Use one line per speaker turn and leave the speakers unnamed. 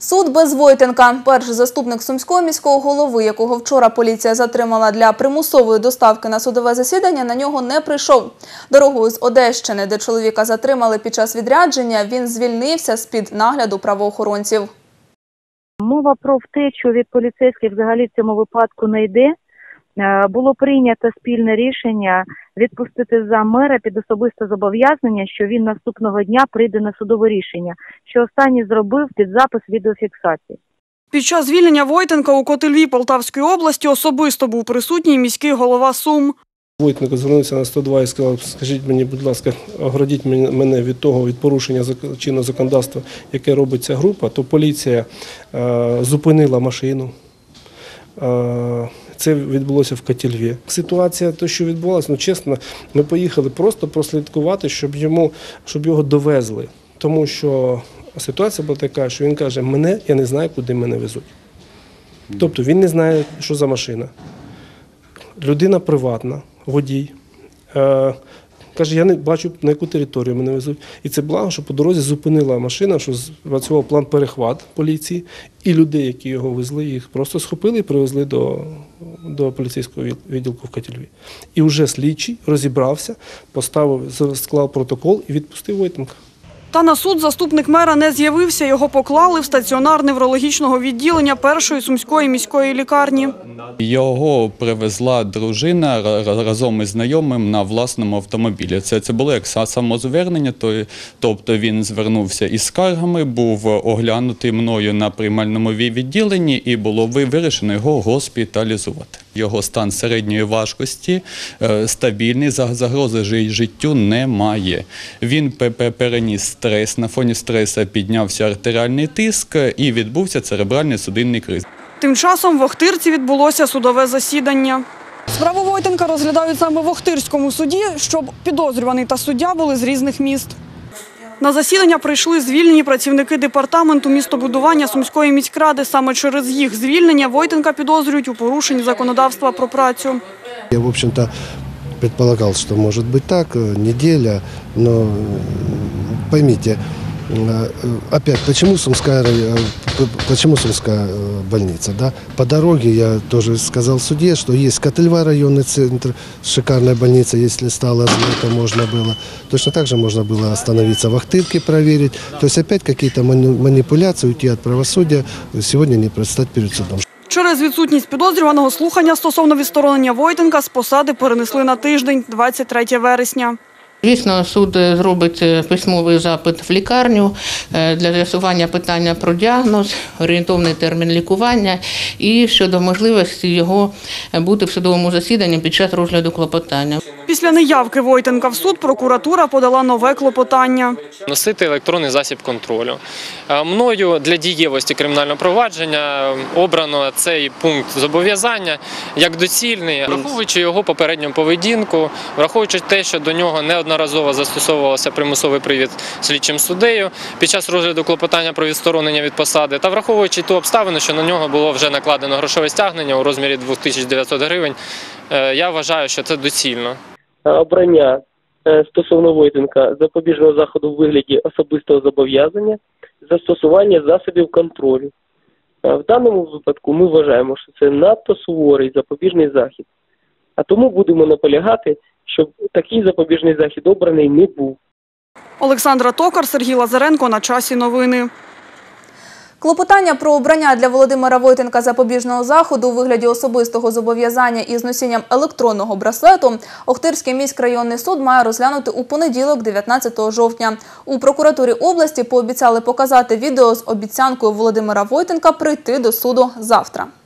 Суд без Войтенка. Перший заступник Сумського міського голови, якого вчора поліція затримала для примусової доставки на судове засідання, на нього не прийшов. Дорогою з Одещини, де чоловіка затримали під час відрядження, він звільнився з-під нагляду правоохоронців.
Мова про втечу від поліцейських взагалі в цьому випадку не йде. Було прийнято спільне рішення відпустити заммера під особисте зобов'язання, що він наступного дня прийде на судове рішення, що останній зробив під запис відеофіксації.
Під час звільнення Войтенка у Котельві Полтавської області особисто був присутній міський голова Сум.
Войтенко звернувся на 102 і сказав: скажіть мені, будь ласка, огородіть мене від порушення чинного законодавства, яке робить ця група. То поліція зупинила машину. Це відбулося в Котельві. Ситуація, те, що відбувалося, чесно, ми поїхали просто прослідкувати, щоб його довезли. Тому що ситуація була така, що він каже: я не знаю, куди мене везуть. Тобто він не знає, що за машина. Людина приватна, водій. Каже, я не бачу, на яку територію мене везуть. І це благо, що по дорозі зупинила машина, що спрацював план перехват поліції, і людей, які його везли, їх просто схопили і привезли до поліцейського відділку в Котельві. І вже слідчий розібрався, склав протокол і відпустив Войтенка.
Та на суд заступник мера не з'явився, його поклали в стаціонар неврологічного відділення першої Сумської міської лікарні.
Його привезла дружина разом із знайомим на власному автомобілі. Це було як самозвернення, тобто він звернувся із скаргами, був оглянутий мною на приймальному відділенні і було вирішено його госпіталізувати. Його стан середньої важкості стабільний, загрози життю немає. Він переніс стрес, на фоні стресу піднявся артеріальний тиск і відбувся церебральний судинний криз.
Тим часом в Охтирці відбулося судове засідання. Справу Войтенка розглядають саме в Охтирському суді, щоб підозрюваний та суддя були з різних міст. На засідання прийшли звільнені працівники департаменту містобудування Сумської міськради. Саме через їх звільнення Войтенка підозрюють у порушенні законодавства про працю.
Я, в общем-то, предполагал, что может быть так, неделя, но поймите, опять, почему Сумская больница? Да? По дороге я тоже сказал в суде, что есть Котельва районный центр, шикарная больница, если стало зло, то можно было. Точно так же можно было остановиться в Охтырке, проверить. То есть опять какие-то манипуляции, уйти от правосудия, сегодня не предстать перед судом.
Через відсутність підозрюваного слухання стосовно відсторонення Войтенка з посади перенесли на тиждень, 23 вересня.
Звісно, суд зробить письмовий запит в лікарню для з'ясування питання про діагноз, орієнтовний термін лікування і щодо можливості його бути в судовому засіданні під час розгляду клопотання.
Після неявки Войтенка в суд прокуратура подала нове клопотання.
Носити електронний засіб контролю. Мною для дієвості кримінального провадження обрано цей пункт зобов'язання як доцільний, враховуючи його попередню поведінку, враховуючи те, що до нього неодноразово застосовувався примусовий привід слідчим суддею під час розгляду клопотання про відсторонення від посади, та враховуючи ту обставину, що на нього було вже накладено грошове стягнення у розмірі 2900 гривень, я вважаю, що це доцільно.
Обрання стосовно Войтенка запобіжного заходу в вигляді особистого зобов'язання, застосування засобів контролю. В даному випадку ми вважаємо, що це надто суворий запобіжний захід. А тому будемо наполягати, щоб такий запобіжний захід обраний не був.
Олександра Токар, Сергій Лазаренко. На часі новини.
Клопотання про обрання для Володимира Войтенка запобіжного заходу у вигляді особистого зобов'язання із носінням електронного браслету Охтирський міськрайонний суд має розглянути у понеділок, 19 жовтня. У прокуратурі області пообіцяли показати відео з обіцянкою Володимира Войтенка прийти до суду завтра.